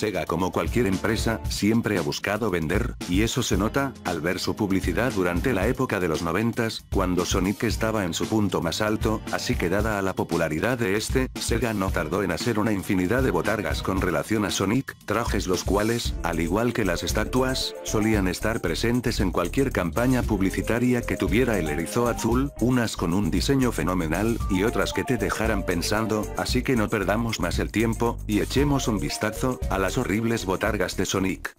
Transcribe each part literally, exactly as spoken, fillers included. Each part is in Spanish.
Sega, como cualquier empresa, siempre ha buscado vender, y eso se nota, al ver su publicidad durante la época de los noventas, cuando Sonic estaba en su punto más alto, así que dada a la popularidad de este, Sega no tardó en hacer una infinidad de botargas con relación a Sonic, trajes los cuales, al igual que las estatuas, solían estar presentes en cualquier campaña publicitaria que tuviera el erizo azul, unas con un diseño fenomenal, y otras que te dejaran pensando, así que no perdamos más el tiempo, y echemos un vistazo a las horribles botargas de Sonic.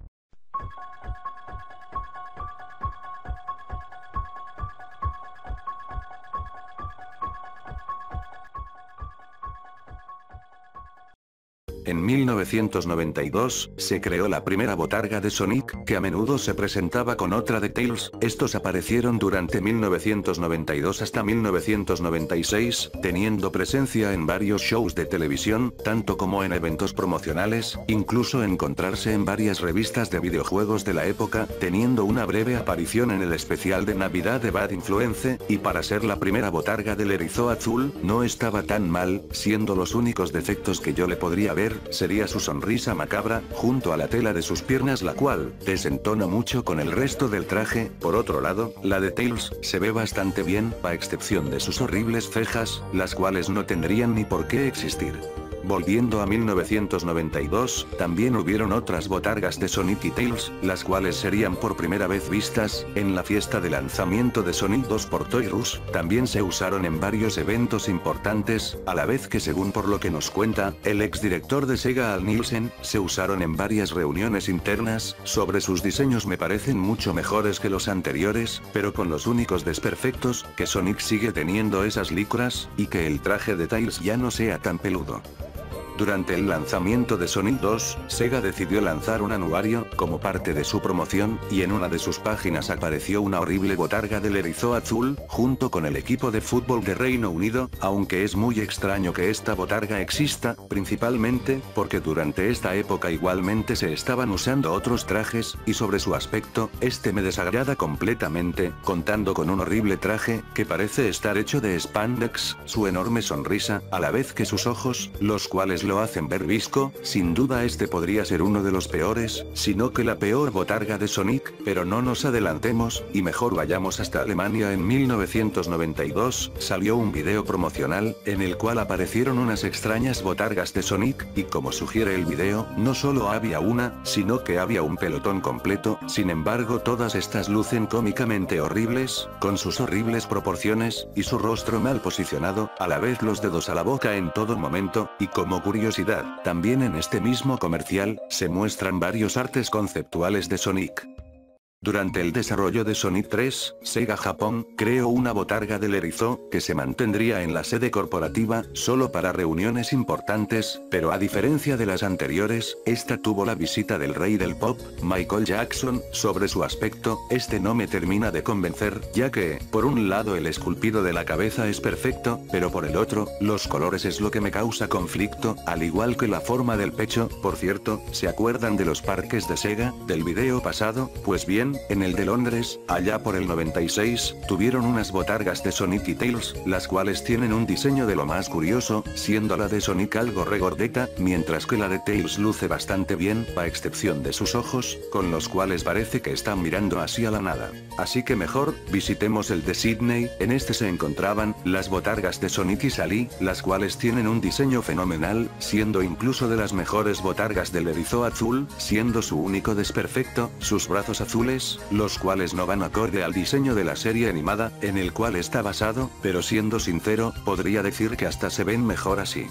En mil novecientos noventa y dos, se creó la primera botarga de Sonic, que a menudo se presentaba con otra de Tails. Estos aparecieron durante mil novecientos noventa y dos hasta mil novecientos noventa y seis, teniendo presencia en varios shows de televisión, tanto como en eventos promocionales, incluso encontrarse en varias revistas de videojuegos de la época, teniendo una breve aparición en el especial de Navidad de Bad Influence, y para ser la primera botarga del erizo azul, no estaba tan mal, siendo los únicos defectos que yo le podría ver, sería su sonrisa macabra, junto a la tela de sus piernas, la cual desentona mucho con el resto del traje. Por otro lado, la de Tails se ve bastante bien, a excepción de sus horribles cejas, las cuales no tendrían ni por qué existir. Volviendo a mil novecientos noventa y dos, también hubieron otras botargas de Sonic y Tails, las cuales serían por primera vez vistas en la fiesta de lanzamiento de Sonic dos por Toys R Us. También se usaron en varios eventos importantes, a la vez que, según por lo que nos cuenta el exdirector de Sega Al Nielsen, se usaron en varias reuniones internas. Sobre sus diseños me parecen mucho mejores que los anteriores, pero con los únicos desperfectos, que Sonic sigue teniendo esas licras, y que el traje de Tails ya no sea tan peludo. Durante el lanzamiento de Sonic dos, Sega decidió lanzar un anuario, como parte de su promoción, y en una de sus páginas apareció una horrible botarga del erizo azul, junto con el equipo de fútbol de Reino Unido, aunque es muy extraño que esta botarga exista, principalmente, porque durante esta época igualmente se estaban usando otros trajes, y sobre su aspecto, este me desagrada completamente, contando con un horrible traje, que parece estar hecho de spandex, su enorme sonrisa, a la vez que sus ojos, los cuales lo hacen ver visco. Sin duda este podría ser uno de los peores, sino que la peor botarga de Sonic, pero no nos adelantemos, y mejor vayamos hasta Alemania. En mil novecientos noventa y dos, salió un video promocional, en el cual aparecieron unas extrañas botargas de Sonic, y como sugiere el video, no solo había una, sino que había un pelotón completo. Sin embargo, todas estas lucen cómicamente horribles, con sus horribles proporciones, y su rostro mal posicionado, a la vez los dedos a la boca en todo momento, y como curiosidad, también en este mismo comercial, se muestran varios artes conceptuales de Sonic. Durante el desarrollo de Sonic tres, Sega Japón creó una botarga del erizo, que se mantendría en la sede corporativa, solo para reuniones importantes, pero a diferencia de las anteriores, esta tuvo la visita del rey del pop, Michael Jackson. Sobre su aspecto, este no me termina de convencer, ya que, por un lado el esculpido de la cabeza es perfecto, pero por el otro, los colores es lo que me causa conflicto, al igual que la forma del pecho. Por cierto, ¿se acuerdan de los parques de Sega, del video pasado? Pues bien, en el de Londres, allá por el noventa y seis, tuvieron unas botargas de Sonic y Tails, las cuales tienen un diseño de lo más curioso, siendo la de Sonic algo regordeta, mientras que la de Tails luce bastante bien, a excepción de sus ojos, con los cuales parece que están mirando hacia la nada. Así que mejor, visitemos el de Sydney. En este se encontraban las botargas de Sonic y Sally, las cuales tienen un diseño fenomenal, siendo incluso de las mejores botargas del erizo azul, siendo su único desperfecto, sus brazos azules, los cuales no van acorde al diseño de la serie animada, en el cual está basado, pero siendo sincero, podría decir que hasta se ven mejor así.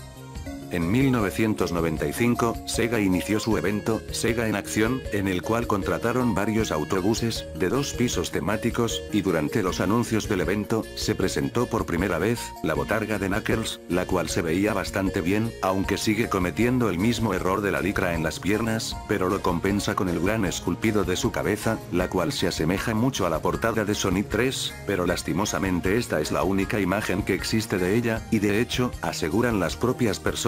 En mil novecientos noventa y cinco, Sega inició su evento, Sega en Acción, en el cual contrataron varios autobuses, de dos pisos temáticos, y durante los anuncios del evento, se presentó por primera vez, la botarga de Knuckles, la cual se veía bastante bien, aunque sigue cometiendo el mismo error de la licra en las piernas, pero lo compensa con el gran esculpido de su cabeza, la cual se asemeja mucho a la portada de Sonic tres, pero lastimosamente esta es la única imagen que existe de ella, y de hecho, aseguran las propias personas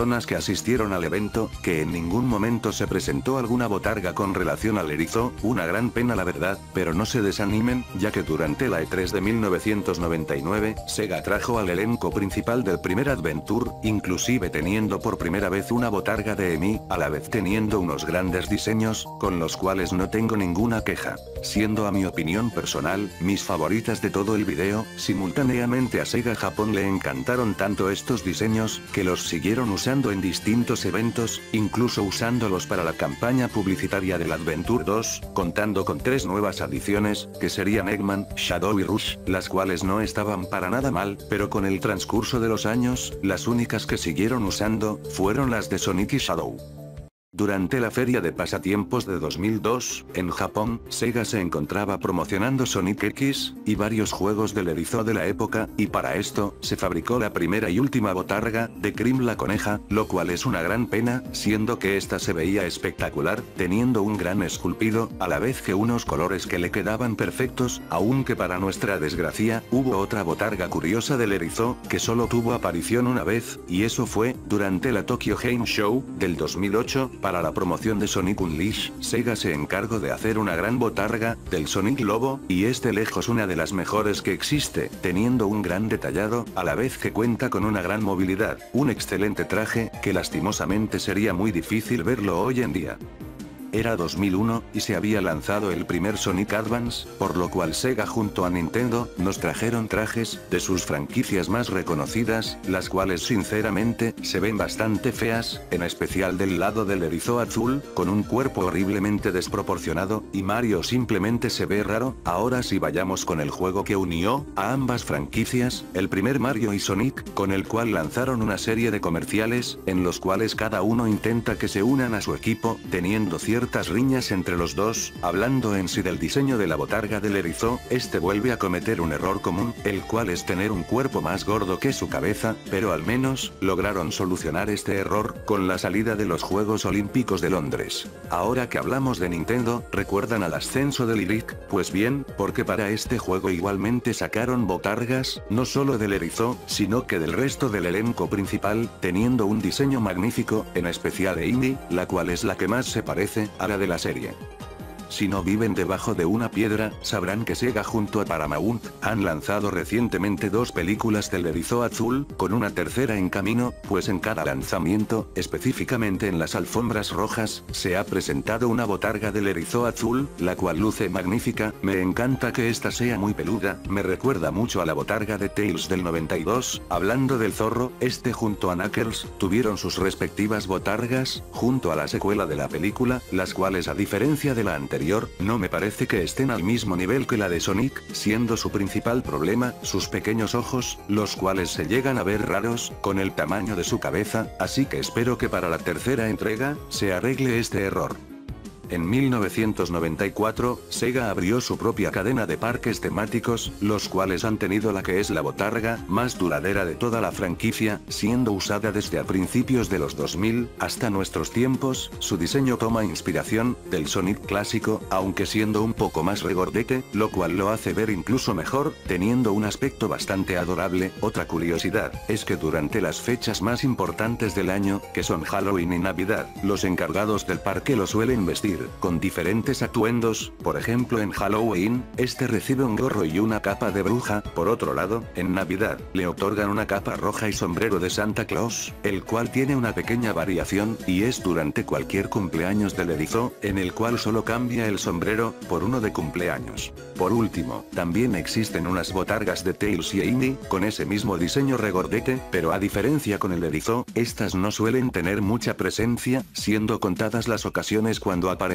personas que asistieron al evento, que en ningún momento se presentó alguna botarga con relación al erizo, una gran pena la verdad, pero no se desanimen, ya que durante la E tres de mil novecientos noventa y nueve, Sega trajo al elenco principal del primer Adventure, inclusive teniendo por primera vez una botarga de Emi, a la vez teniendo unos grandes diseños, con los cuales no tengo ninguna queja. Siendo a mi opinión personal, mis favoritas de todo el video, simultáneamente a Sega Japón le encantaron tanto estos diseños, que los siguieron usando en distintos eventos, incluso usándolos para la campaña publicitaria del Adventure dos, contando con tres nuevas adiciones, que serían Eggman, Shadow y Rush, las cuales no estaban para nada mal, pero con el transcurso de los años, las únicas que siguieron usando, fueron las de Sonic y Shadow. Durante la feria de pasatiempos de dos mil dos, en Japón, Sega se encontraba promocionando Sonic X, y varios juegos del erizo de la época, y para esto, se fabricó la primera y última botarga, de Cream la coneja, lo cual es una gran pena, siendo que esta se veía espectacular, teniendo un gran esculpido, a la vez que unos colores que le quedaban perfectos, aunque para nuestra desgracia, hubo otra botarga curiosa del erizo, que solo tuvo aparición una vez, y eso fue, durante la Tokyo Game Show, del dos mil ocho, para la promoción de Sonic Unleashed, Sega se encargó de hacer una gran botarga, del Sonic Lobo, y es de lejos una de las mejores que existe, teniendo un gran detallado, a la vez que cuenta con una gran movilidad, un excelente traje, que lastimosamente sería muy difícil verlo hoy en día. Era dos mil uno, y se había lanzado el primer Sonic Advance, por lo cual Sega junto a Nintendo, nos trajeron trajes, de sus franquicias más reconocidas, las cuales sinceramente, se ven bastante feas, en especial del lado del erizo azul, con un cuerpo horriblemente desproporcionado, y Mario simplemente se ve raro. Ahora sí vayamos con el juego que unió, a ambas franquicias, el primer Mario y Sonic, con el cual lanzaron una serie de comerciales, en los cuales cada uno intenta que se unan a su equipo, teniendo cierto ciertas riñas entre los dos. Hablando en sí del diseño de la botarga del erizo, este vuelve a cometer un error común, el cual es tener un cuerpo más gordo que su cabeza, pero al menos, lograron solucionar este error, con la salida de los Juegos Olímpicos de Londres. Ahora que hablamos de Nintendo, ¿recuerdan al ascenso de Lyric? Pues bien, porque para este juego igualmente sacaron botargas, no solo del erizo, sino que del resto del elenco principal, teniendo un diseño magnífico, en especial de Indy, la cual es la que más se parece a la de la serie. Si no viven debajo de una piedra, sabrán que Sega junto a Paramount, han lanzado recientemente dos películas del erizo azul, con una tercera en camino, pues en cada lanzamiento, específicamente en las alfombras rojas, se ha presentado una botarga del erizo azul, la cual luce magnífica. Me encanta que esta sea muy peluda, me recuerda mucho a la botarga de Tails del noventa y dos, hablando del zorro, este junto a Knuckles, tuvieron sus respectivas botargas, junto a la secuela de la película, las cuales a diferencia de la anterior, no me parece que estén al mismo nivel que la de Sonic, siendo su principal problema, sus pequeños ojos, los cuales se llegan a ver raros, con el tamaño de su cabeza, así que espero que para la tercera entrega, se arregle este error. En mil novecientos noventa y cuatro, Sega abrió su propia cadena de parques temáticos, los cuales han tenido la que es la botarga más duradera de toda la franquicia, siendo usada desde a principios de los dos mil, hasta nuestros tiempos. Su diseño toma inspiración del Sonic clásico, aunque siendo un poco más regordete, lo cual lo hace ver incluso mejor, teniendo un aspecto bastante adorable. Otra curiosidad, es que durante las fechas más importantes del año, que son Halloween y Navidad, los encargados del parque lo suelen vestir con diferentes atuendos. Por ejemplo, en Halloween, este recibe un gorro y una capa de bruja. Por otro lado, en Navidad, le otorgan una capa roja y sombrero de Santa Claus, el cual tiene una pequeña variación, y es durante cualquier cumpleaños del erizo, en el cual solo cambia el sombrero, por uno de cumpleaños. Por último, también existen unas botargas de Tails y Amy, con ese mismo diseño regordete, pero a diferencia con el erizo, estas no suelen tener mucha presencia, siendo contadas las ocasiones cuando aparecen.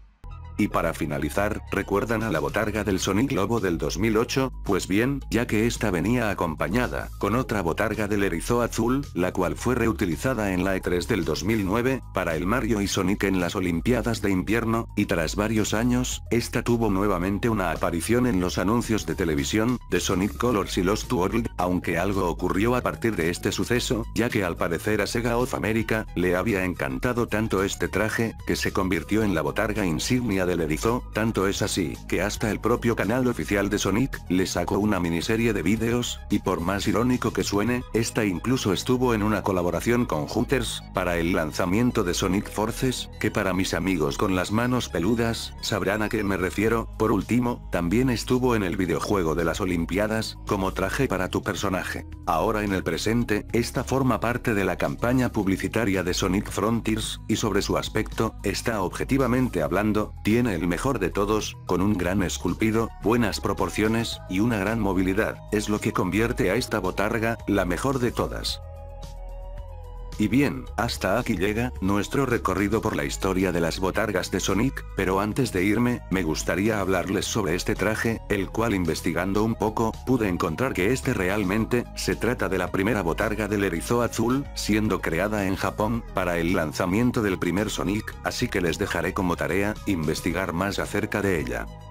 Y para finalizar, ¿recuerdan a la botarga del Sonic Lobo del dos mil ocho? Pues bien, ya que esta venía acompañada con otra botarga del erizo azul, la cual fue reutilizada en la E tres del dos mil nueve, para el Mario y Sonic en las Olimpiadas de Invierno, y tras varios años, esta tuvo nuevamente una aparición en los anuncios de televisión, de Sonic Colors y Lost World, aunque algo ocurrió a partir de este suceso, ya que al parecer a Sega of America, le había encantado tanto este traje, que se convirtió en la botarga insignia del erizo, tanto es así, que hasta el propio canal oficial de Sonic, le sacó una miniserie de vídeos, y por más irónico que suene, esta incluso estuvo en una colaboración con Hooters, para el lanzamiento de Sonic Forces, que para mis amigos con las manos peludas, sabrán a qué me refiero. Por último, también estuvo en el videojuego de las Olimpiadas, como traje para tu personaje. Ahora en el presente, esta forma parte de la campaña publicitaria de Sonic Frontiers, y sobre su aspecto, está objetivamente hablando, tiene el mejor de todos, con un gran esculpido, buenas proporciones, y una gran movilidad, es lo que convierte a esta botarga, la mejor de todas. Y bien, hasta aquí llega nuestro recorrido por la historia de las botargas de Sonic, pero antes de irme, me gustaría hablarles sobre este traje, el cual investigando un poco, pude encontrar que este realmente, se trata de la primera botarga del erizo azul, siendo creada en Japón, para el lanzamiento del primer Sonic, así que les dejaré como tarea, investigar más acerca de ella.